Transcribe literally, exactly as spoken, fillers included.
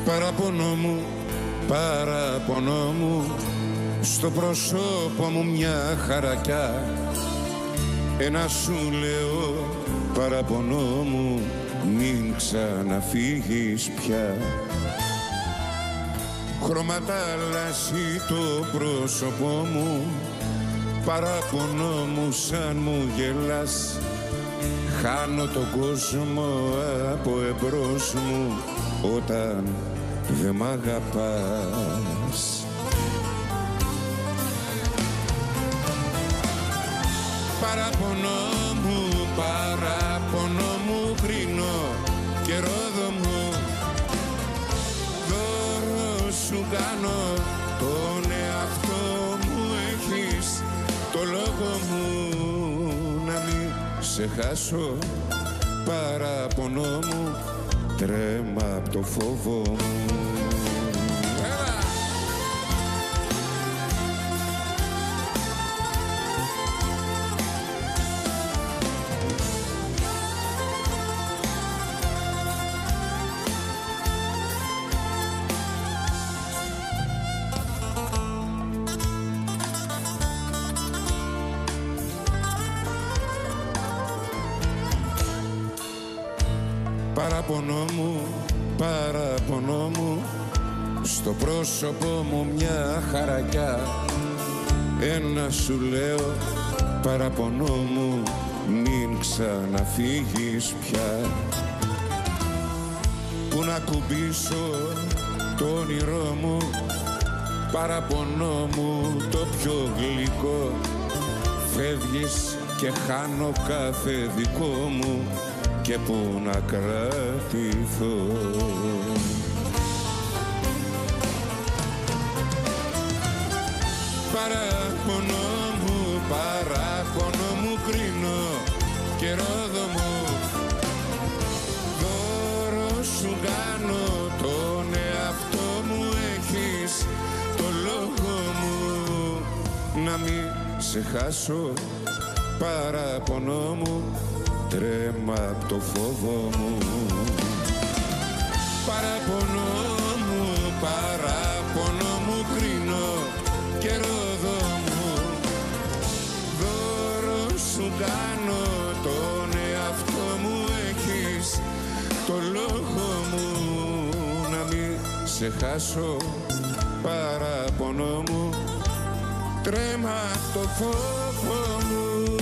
Παραπονό μου, παραπονό μου, στο πρόσωπο μου μια χαρακιά. Ένα σου λέω παραπονό μου, μην ξαναφύγεις πια. Χρώματα αλλάζει το πρόσωπό μου, παραπονό μου σαν μου γελάς. Χάνω τον κόσμο από εμπρός μου όταν δεν μ' αγαπάς. Παραπονό μου, παραπονό μου κρίνω και ρόδο μου. Δώρο σου κάνω, τον εαυτό μου έχεις, το λόγο μου να μην σε χάσω. Παραπονό μου, τρέμα απ' το φόβο μου. Παραπονό μου, παραπονό μου, στο πρόσωπό μου μια χαρακιά. Ένα σου λέω παραπονό μου, μην ξαναφύγεις πια. Πού να κουμπίσω το όνειρό μου, παραπονό μου το πιο γλυκό. Φεύγεις και χάνω κάθε δικό μου και πού να κρατηθώ. Παραπονό μου, παραπονό μου κρίνω και ρόδο μου. Δώρο σου κάνω, τον εαυτό μου έχεις, το λόγο μου να μην σε χάσω. Παραπονό μου, τρέμα απ' το φόβο μου. Παραπονό μου, παραπονό μου κρίνω και ρόδο μου. Δώρο σου κάνω, τον εαυτό μου έχεις, το λόγο μου να μην σε χάσω. Παραπονό μου, τρέμα απ' το φόβο μου.